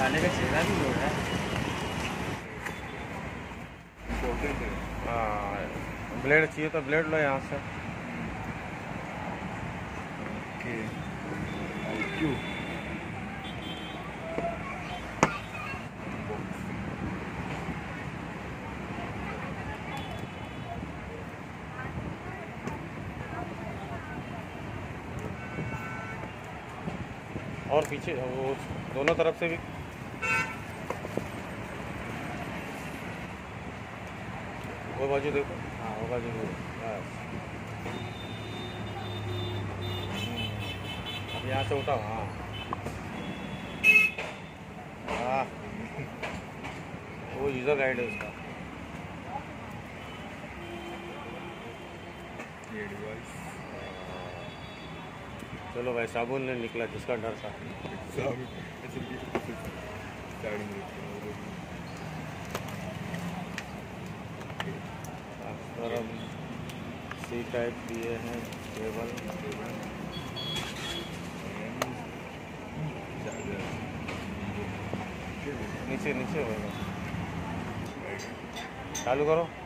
साले का चेहरा भी लोड है। हाँ, ब्लेड चाहिए तो ब्लेड लो यहाँ से। और पीछे वो दोनों तरफ से भी वो बाजू देखो। हाँ, वो बाजू देखो। अब यहाँ से उठाओ। हाँ हाँ, वो यूज़र गाइड है उसका। चलो भाई, साबुन नहीं निकला जिसका डर था। सी टाइप दिए हैं केबल। नीचे नीचे होगा। चालू करो।